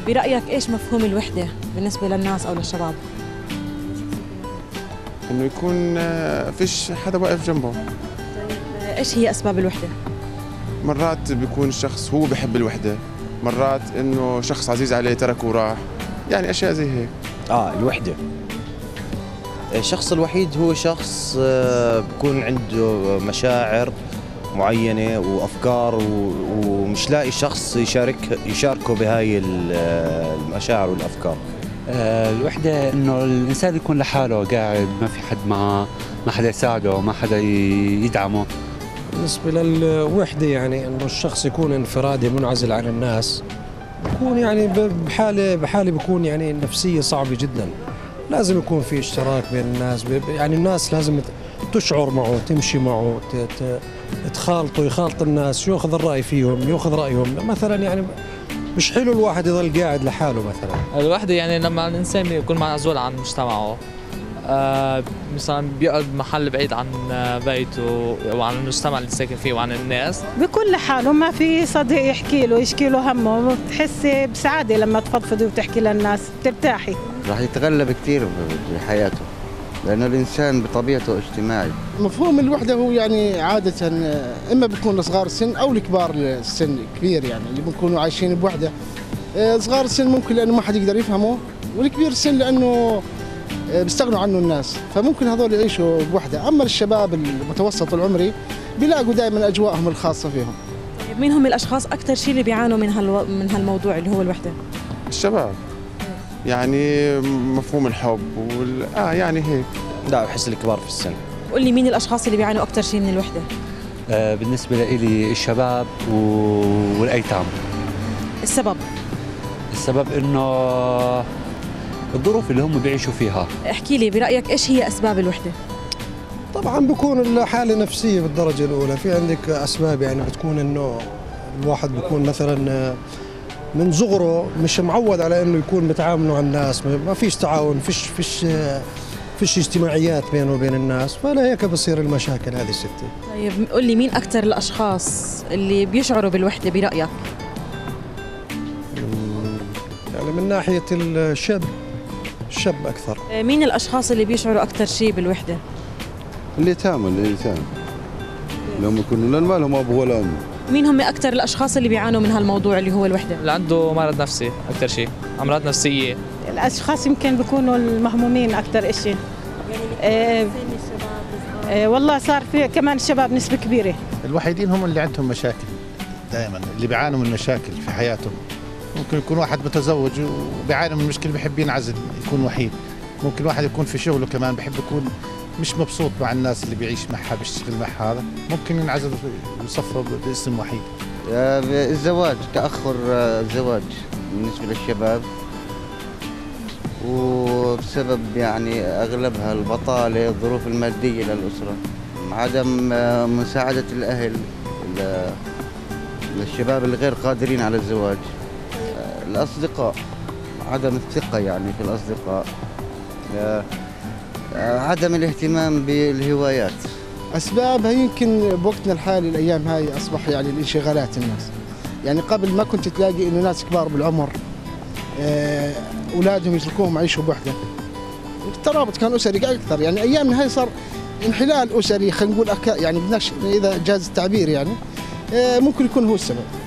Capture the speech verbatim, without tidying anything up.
برأيك إيش مفهوم الوحدة بالنسبة للناس أو للشباب؟ إنه يكون فيش حدا واقف جنبه. طيب إيش هي أسباب الوحدة؟ مرات بيكون الشخص هو بحب الوحدة، مرات إنه شخص عزيز عليه تركه وراح، يعني أشياء زي هيك. آه الوحدة، الشخص الوحيد هو شخص بيكون عنده مشاعر معينة وأفكار ومش لاقي شخص يشارك يشاركه بهاي المشاعر والأفكار. الوحدة إنه الإنسان يكون لحاله قاعد، ما في حد معه، ما حدا يساعده، ما حدا يدعمه. بالنسبة للوحدة يعني إنه الشخص يكون انفرادي منعزل عن الناس، بكون يعني بحالة بحالة بكون يعني النفسية صعبة جدا. لازم يكون في اشتراك بين الناس، يعني الناس لازم تشعر معه، تمشي معه، تخالطه، يخالط الناس، ياخذ الرأي فيهم، ياخذ رأيهم. مثلا يعني مش حلو الواحد يظل قاعد لحاله. مثلا الوحدة يعني لما الإنسان يكون معزول عن مجتمعه، آه مثلا بيقعد محل بعيد عن بيته وعن المجتمع اللي ساكن فيه وعن الناس، بكون لحاله، ما في صديق يحكي له يشكي له همه، بتحسي بسعادة لما تفضفضي وتحكي للناس، بترتاحي. راح يتغلب كثير بحياته لأنه الإنسان بطبيعته اجتماعي. مفهوم الوحدة هو يعني عادة إما بيكون لصغار السن أو لكبار السن كبير، يعني اللي بيكونوا عايشين بوحدة. صغار السن ممكن لأنه ما حد يقدر يفهمه، والكبير السن لأنه بيستغنوا عنه الناس، فممكن هذول يعيشوا بوحدة. أما الشباب المتوسط العمري بيلاقوا دائما أجواءهم الخاصة فيهم. طيب مين هم الأشخاص أكثر شيء اللي بيعانوا من هالو... من هالموضوع اللي هو الوحدة؟ الشباب، يعني مفهوم الحب وال... آه يعني هيك. لا بحس الكبار في السن. قول لي مين الأشخاص اللي بيعانوا أكثر شيء من الوحدة؟ آه بالنسبة لي الشباب والأيتام. السبب؟ السبب إنه الظروف اللي هم بيعيشوا فيها. احكي لي برأيك إيش هي أسباب الوحدة؟ طبعا بكون الحالة نفسية بالدرجة الأولى. في عندك أسباب يعني بتكون إنه الواحد بيكون مثلا من صغره مش معود على إنه يكون متعامل مع الناس، ما فيش تعاون، فيش فيش فيش اجتماعيات بينه وبين الناس، فلا هيك بصير المشاكل هذه ستة. طيب قل لي مين أكثر الأشخاص اللي بيشعروا بالوحدة برأيك؟ يعني من ناحية الشاب، الشاب أكثر. مين الأشخاص اللي بيشعروا أكثر شيء بالوحدة؟ اليتامى، اليتامى لهم يكونوا لأن ما لهم أب ولا أم. مين هم أكثر الأشخاص اللي بيعانوا من هالموضوع اللي هو الوحدة؟ اللي عنده مرض نفسي أكثر شيء، أمراض نفسية. الأشخاص يمكن بيكونوا المهمومين أكثر إشي. يعني آه آه والله صار في كمان الشباب نسبة كبيرة. الوحيدين هم اللي عندهم مشاكل دائما، اللي بيعانوا من مشاكل في حياتهم. ممكن يكون واحد متزوج وبيعاني من مشكلة، بيحب ينعزل، يكون وحيد. ممكن واحد يكون في شغله كمان بيحب يكون مش مبسوط مع الناس اللي بيعيش معها، بيشتغل معها، هذا ممكن ينعزل ويصفى باسم وحيد. الزواج، تأخر الزواج بالنسبة للشباب، وبسبب يعني أغلبها البطالة، الظروف المادية للأسرة، عدم مساعدة الأهل للشباب الغير قادرين على الزواج، الأصدقاء، عدم الثقة يعني في الأصدقاء، عدم الاهتمام بالهوايات. أسبابها يمكن بوقتنا الحالي الأيام هاي أصبح يعني الانشغالات الناس. يعني قبل ما كنت تلاقي إنه ناس كبار بالعمر أولادهم يتركوهم يعيشوا بوحدة، الترابط كان أسري أكثر. يعني أيامنا هاي صار انحلال أسري، خلينا نقول يعني بدناش إذا جاز التعبير، يعني ممكن يكون هو السبب.